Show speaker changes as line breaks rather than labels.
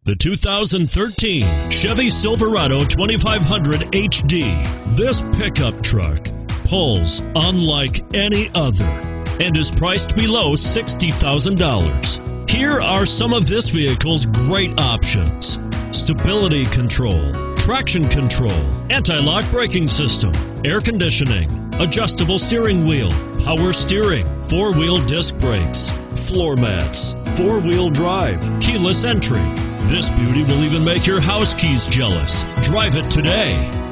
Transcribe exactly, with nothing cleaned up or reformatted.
The two thousand thirteen Chevy Silverado twenty-five hundred H D. This pickup truck pulls unlike any other and is priced below sixty thousand dollars. Here are some of this vehicle's great options: stability control, traction control, anti-lock braking system, air conditioning, adjustable steering wheel, power steering, four-wheel disc brakes, floor mats, four-wheel drive, keyless entry. This beauty will even make your house keys jealous. Drive it today.